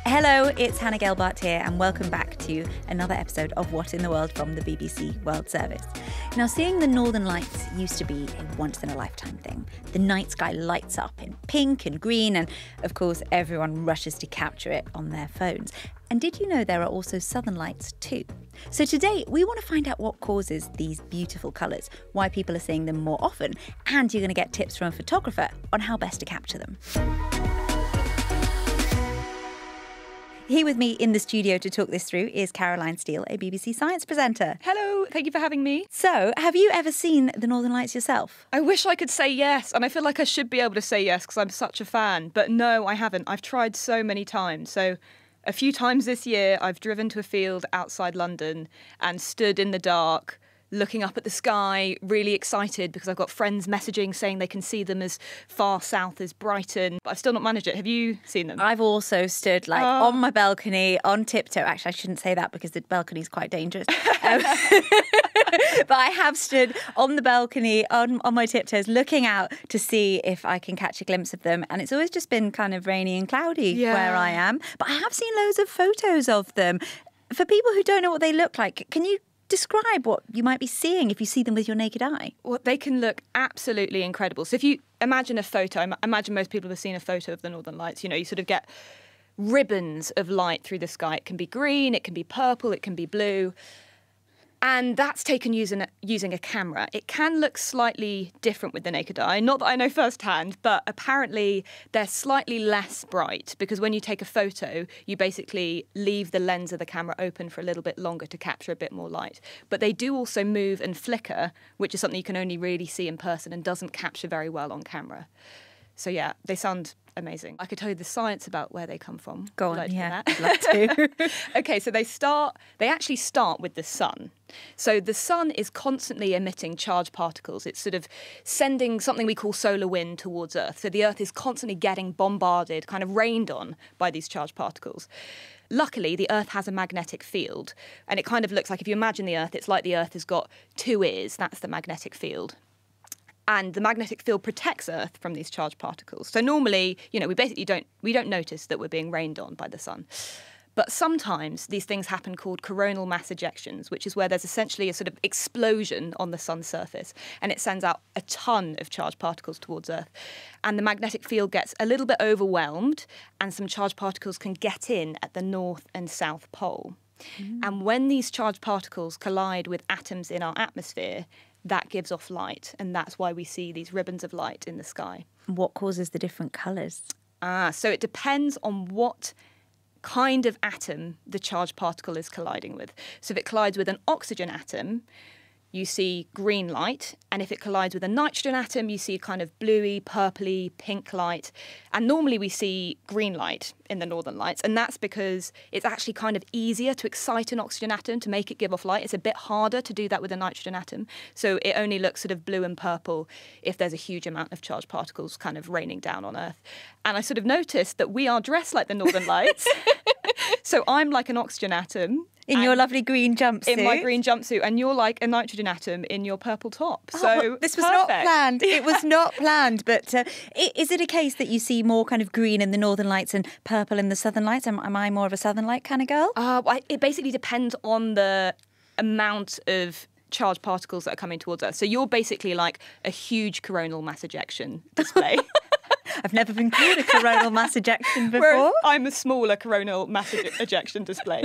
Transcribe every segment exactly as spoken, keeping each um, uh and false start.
Hello, it's Hannah Gelbart here, and welcome back to another episode of What in the World from the B B C World Service. Now, seeing the Northern Lights used to be a once-in-a-lifetime thing. The night sky lights up in pink and green, and of course, everyone rushes to capture it on their phones. And did you know there are also southern lights too? So today, we want to find out what causes these beautiful colours, why people are seeing them more often, and you're going to get tips from a photographer on how best to capture them. Here with me in the studio to talk this through is Caroline Steele, a B B C Science presenter. Hello, thank you for having me. So, have you ever seen the Northern Lights yourself? I wish I could say yes, and I feel like I should be able to say yes because I'm such a fan. But no, I haven't. I've tried so many times. So a few times this year, I've driven to a field outside London and stood in the dark, looking up at the sky, really excited because I've got friends messaging saying they can see them as far south as Brighton. But I've still not managed it. Have you seen them? I've also stood like Oh. on my balcony, on tiptoe. Actually, I shouldn't say that because the balcony is quite dangerous. Um, but I have stood on the balcony, on, on my tiptoes, looking out to see if I can catch a glimpse of them. And it's always just been kind of rainy and cloudy Yeah. where I am. But I have seen loads of photos of them. For people who don't know what they look like, can you describe what you might be seeing if you see them with your naked eye? Well, they can look absolutely incredible. So if you imagine a photo, I imagine most people have seen a photo of the Northern Lights. You know, you sort of get ribbons of light through the sky. It can be green, it can be purple, it can be blue. And that's taken using a, using a camera. It can look slightly different with the naked eye. Not that I know firsthand, but apparently they're slightly less bright because when you take a photo, you basically leave the lens of the camera open for a little bit longer to capture a bit more light. But they do also move and flicker, which is something you can only really see in person and doesn't capture very well on camera. So yeah, they sound amazing. I could tell you the science about where they come from. Go Would on, you yeah, like I'd love to. Okay, so they start, they actually start with the sun. So the sun is constantly emitting charged particles. It's sort of sending something we call solar wind towards Earth. So the Earth is constantly getting bombarded, kind of rained on by these charged particles. Luckily, the Earth has a magnetic field, and it kind of looks like, if you imagine the Earth, it's like the Earth has got two ears. That's the magnetic field. And the magnetic field protects Earth from these charged particles. So normally, you know, we basically don't we don't notice that we're being rained on by the sun. But sometimes these things happen called coronal mass ejections, which is where there's essentially a sort of explosion on the sun's surface, and it sends out a ton of charged particles towards Earth. And the magnetic field gets a little bit overwhelmed, and some charged particles can get in at the north and south pole. Mm. And when these charged particles collide with atoms in our atmosphere, that gives off light, and that's why we see these ribbons of light in the sky. What causes the different colours? Ah, so it depends on what kind of atom the charged particle is colliding with. So if it collides with an oxygen atom, you see green light, and if it collides with a nitrogen atom, you see kind of bluey, purpley, pink light. And normally we see green light in the Northern Lights, and that's because it's actually kind of easier to excite an oxygen atom to make it give off light. It's a bit harder to do that with a nitrogen atom, so it only looks sort of blue and purple if there's a huge amount of charged particles kind of raining down on Earth. And I sort of noticed that we are dressed like the Northern Lights. So I'm like an oxygen atom. In your lovely green jumpsuit. In my green jumpsuit, and you're like a nitrogen atom in your purple top. Oh, So well, this was perfect. not planned. It was not planned. But uh, i- is it a case that you see more kind of green in the Northern Lights and purple in the Southern Lights? Am, am I more of a Southern Light kind of girl? Uh, well, it basically depends on the amount of charged particles that are coming towards Earth. So you're basically like a huge coronal mass ejection display. I've never been called a coronal mass ejection before. Whereas I'm a smaller coronal mass ej- ejection display.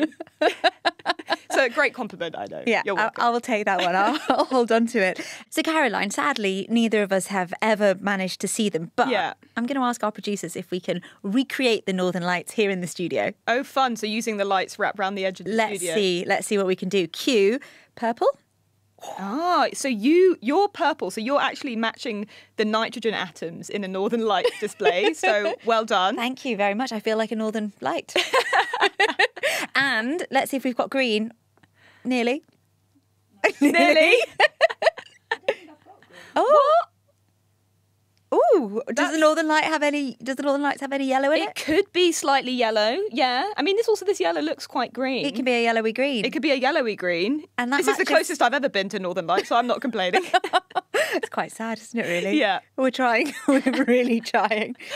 So a great compliment, I know. Yeah, You're I, welcome. I will take that one. I'll, I'll hold on to it. So, Caroline, sadly, neither of us have ever managed to see them. But Yeah. I'm going to ask our producers if we can recreate the Northern Lights here in the studio. Oh, fun. So using the lights wrapped around the edge of the Let's studio. see. Let's see what we can do. Cue purple. Ah, so you, you're purple. So you're actually matching the nitrogen atoms in a Northern Lights display. So well done. Thank you very much. I feel like a Northern Light. And let's see if we've got green. Nearly. Nearly. Oh. Ooh, does That's- the Northern Light have any? Does the Northern Lights have any yellow in it? It could be slightly yellow, yeah. I mean, this also this yellow looks quite green. It can be a yellowy green. It could be a yellowy green. And that this is the matches- closest I've ever been to Northern Lights, so I'm not complaining. It's quite sad, isn't it? Really. Yeah. We're trying. We're really trying.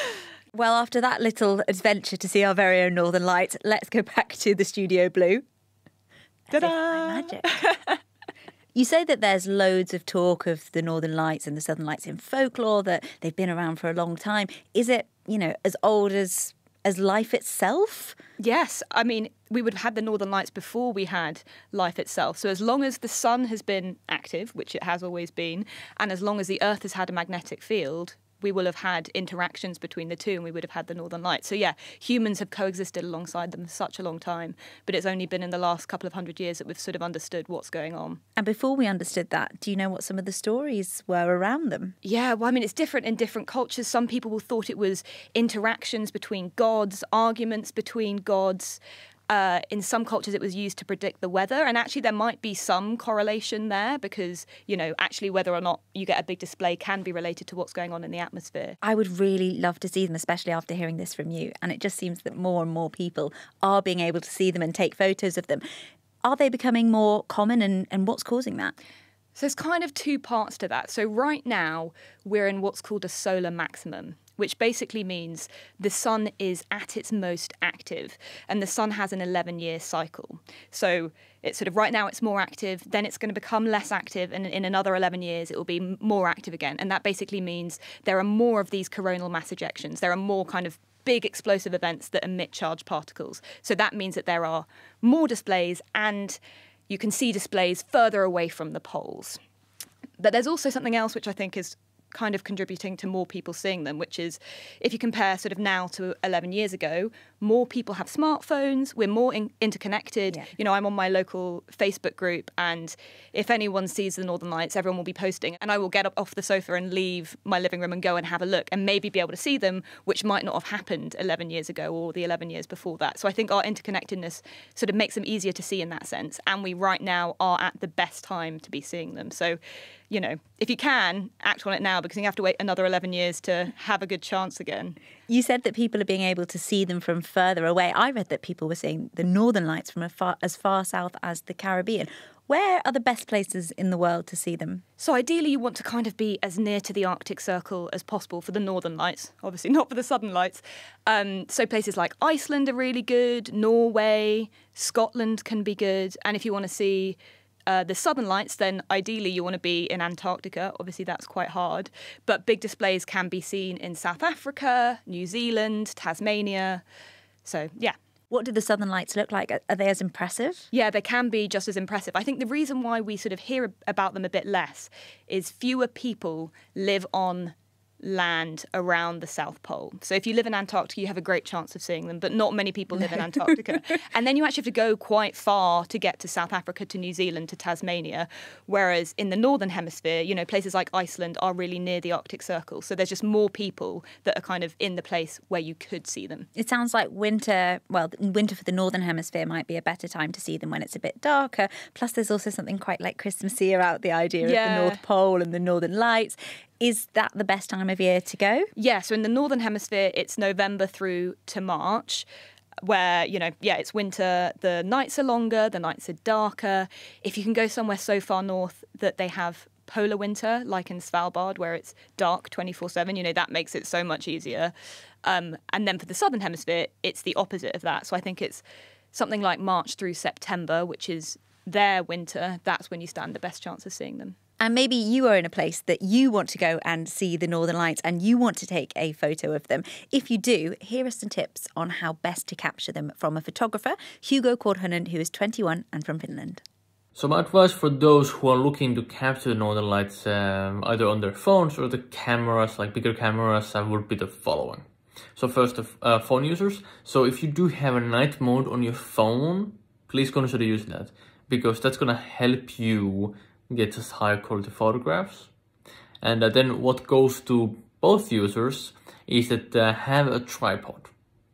Well, after that little adventure to see our very own Northern Lights, let's go back to the studio blue. Ta-da! As if by magic. You say that there's loads of talk of the Northern Lights and the Southern Lights in folklore, that they've been around for a long time. Is it, you know, as old as as life itself? Yes. I mean, we would have had the Northern Lights before we had life itself. So as long as the sun has been active, which it has always been, and as long as the Earth has had a magnetic field, we will have had interactions between the two and we would have had the Northern Lights. So yeah, humans have coexisted alongside them for such a long time, but it's only been in the last couple of hundred years that we've sort of understood what's going on. And before we understood that, do you know what some of the stories were around them? Yeah, well, I mean, it's different in different cultures. Some people thought it was interactions between gods, arguments between gods. Uh, in some cultures, it was used to predict the weather. And actually, there might be some correlation there because, you know, actually whether or not you get a big display can be related to what's going on in the atmosphere. I would really love to see them, especially after hearing this from you. And it just seems that more and more people are being able to see them and take photos of them. Are they becoming more common, and, and what's causing that? So there's kind of two parts to that. So right now, we're in what's called a solar maximum, which basically means the sun is at its most active, and the sun has an eleven-year cycle. So it's sort of right now it's more active, then it's going to become less active, and in another eleven years it will be more active again. And that basically means there are more of these coronal mass ejections. There are more kind of big explosive events that emit charged particles. So that means that there are more displays, and you can see displays further away from the poles. But there's also something else which I think is kind of contributing to more people seeing them, which is if you compare sort of now to eleven years ago, more people have smartphones, we're more in- interconnected. Yeah. You know, I'm on my local Facebook group, and if anyone sees the Northern Lights, everyone will be posting, and I will get up off the sofa and leave my living room and go and have a look and maybe be able to see them, which might not have happened eleven years ago or the eleven years before that. So I think our interconnectedness sort of makes them easier to see in that sense, and we right now are at the best time to be seeing them. So, you know, if you can, act on it now, because you have to wait another eleven years to have a good chance again. You said that people are being able to see them from further away. I read that people were seeing the Northern Lights from a far, as far south as the Caribbean. Where are the best places in the world to see them? So ideally you want to kind of be as near to the Arctic Circle as possible for the Northern Lights, obviously not for the Southern Lights. Um, so places like Iceland are really good, Norway, Scotland can be good. And if you want to see Uh, the Southern Lights, then ideally you want to be in Antarctica. Obviously, that's quite hard. But big displays can be seen in South Africa, New Zealand, Tasmania. So, yeah. What do the Southern Lights look like? Are they as impressive? Yeah, they can be just as impressive. I think the reason why we sort of hear about them a bit less is fewer people live on land around the South Pole. So if you live in Antarctica, you have a great chance of seeing them, but not many people live in Antarctica. And then you actually have to go quite far to get to South Africa, to New Zealand, to Tasmania. Whereas in the Northern Hemisphere, you know, places like Iceland are really near the Arctic Circle. So there's just more people that are kind of in the place where you could see them. It sounds like winter, well, winter for the Northern Hemisphere might be a better time to see them when it's a bit darker. Plus there's also something quite like Christmassy about the idea Yeah. of the North Pole and the Northern Lights. Is that the best time of year to go? Yeah, so in the Northern Hemisphere, it's November through to March, where, you know, yeah, it's winter. The nights are longer, the nights are darker. If you can go somewhere so far north that they have polar winter, like in Svalbard, where it's dark twenty-four seven, you know, that makes it so much easier. Um, and then for the Southern Hemisphere, it's the opposite of that. So I think it's something like March through September, which is their winter. That's when you stand the best chance of seeing them. And maybe you are in a place that you want to go and see the Northern Lights and you want to take a photo of them. If you do, here are some tips on how best to capture them from a photographer, Hugo Korhonen, who is twenty-one and from Finland. So my advice for those who are looking to capture the Northern Lights um, either on their phones or the cameras, like bigger cameras, uh, would be the following. So first, uh, phone users. So if you do have a night mode on your phone, please consider using that, because that's going to help you get us high quality photographs. And uh, then what goes to both users is that uh, have a tripod.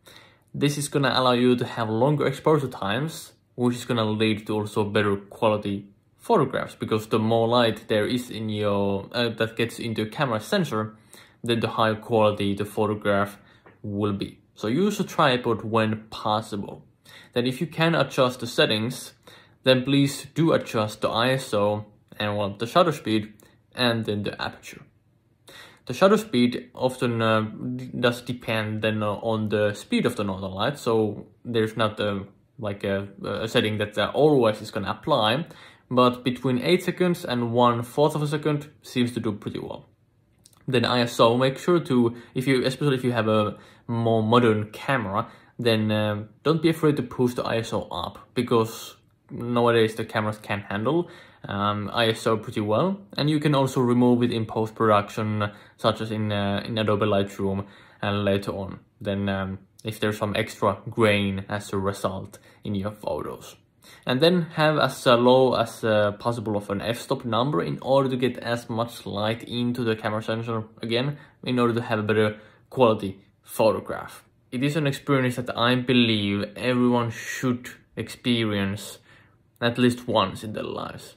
This is gonna allow you to have longer exposure times, which is gonna lead to also better quality photographs, because the more light there is in your uh, that gets into your camera sensor, then the higher quality the photograph will be. So use a tripod when possible. Then if you can adjust the settings, then please do adjust the I S O and one, the shutter speed, and then the aperture. The shutter speed often uh, does depend then on the speed of the northern lights, so there's not a, like a, a setting that uh, always is going to apply, but between eight seconds and one fourth of a second seems to do pretty well. Then I S O, make sure to, if you, especially if you have a more modern camera, then uh, don't be afraid to push the I S O up, because nowadays the cameras can handle um, I S O pretty well, and you can also remove it in post-production, such as in uh, in Adobe Lightroom and later on. Then um, if there's some extra grain as a result in your photos. And then have as uh, low as uh, possible of an f-stop number in order to get as much light into the camera sensor again, in order to have a better quality photograph. It is an experience that I believe everyone should experience at least once in their lives.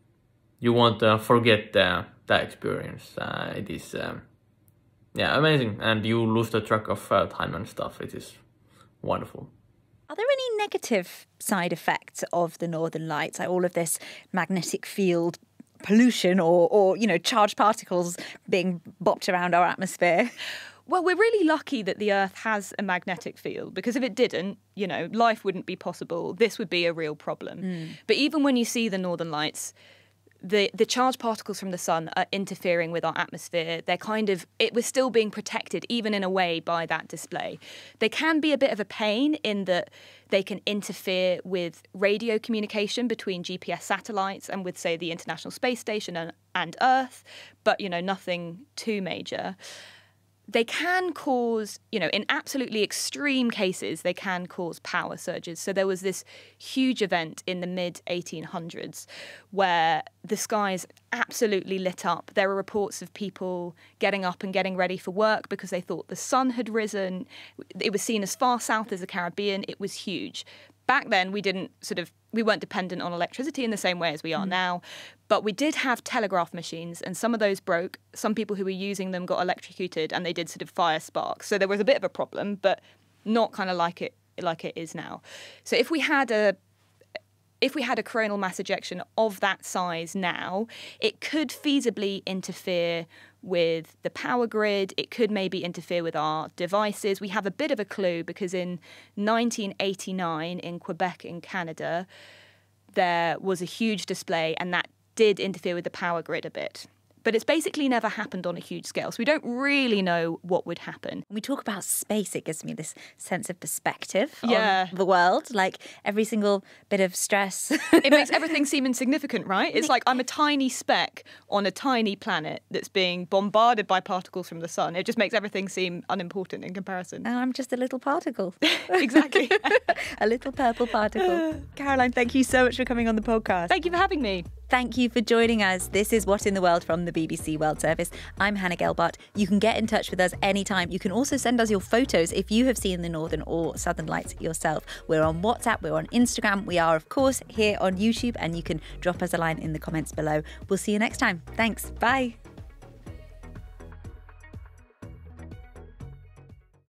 You won't uh, forget uh, that experience. Uh, it is um, yeah, amazing, and you lose the track of uh, time and stuff. It is wonderful. Are there any negative side effects of the northern lights, like all of this magnetic field pollution or, or you know, charged particles being bopped around our atmosphere? Well, we're really lucky that the Earth has a magnetic field, because if it didn't, you know, life wouldn't be possible. This would be a real problem. Mm. But even when you see the northern lights, the the charged particles from the sun are interfering with our atmosphere. They're kind of, it was still being protected, even in a way, by that display. They can be a bit of a pain in that they can interfere with radio communication between G P S satellites and with, say, the International Space Station and, and Earth, but, you know, nothing too major. They can cause, you know, in absolutely extreme cases, they can cause power surges. So there was this huge event in the mid eighteen hundreds where the skies absolutely lit up. There were reports of people getting up and getting ready for work because they thought the sun had risen. It was seen as far south as the Caribbean. It was huge. Back then, we didn't sort of, we weren't dependent on electricity in the same way as we are mm. now, but we did have telegraph machines, and some of those broke. Some people who were using them got electrocuted, and they did sort of fire sparks. So there was a bit of a problem, but not kind of like it like it is now. So if we had a if we had a coronal mass ejection of that size now, it could feasibly interfere with the power grid. It could maybe interfere with our devices. We have a bit of a clue because in nineteen eighty-nine in Quebec in Canada, there was a huge display, and that did interfere with the power grid a bit. But it's basically never happened on a huge scale, so we don't really know what would happen. When we talk about space, it gives me this sense of perspective yeah. on the world, like every single bit of stress. It makes everything seem insignificant, right? It's like I'm a tiny speck on a tiny planet that's being bombarded by particles from the sun. It just makes everything seem unimportant in comparison. And I'm just a little particle. Exactly. A little purple particle. Caroline, thank you so much for coming on the podcast. Thank you for having me. Thank you for joining us. This is What in the World from the B B C World Service. I'm Hannah Gelbart. You can get in touch with us anytime. You can also send us your photos if you have seen the Northern or Southern Lights yourself. We're on WhatsApp, we're on Instagram, we are, of course, here on YouTube, and you can drop us a line in the comments below. We'll see you next time. Thanks. Bye.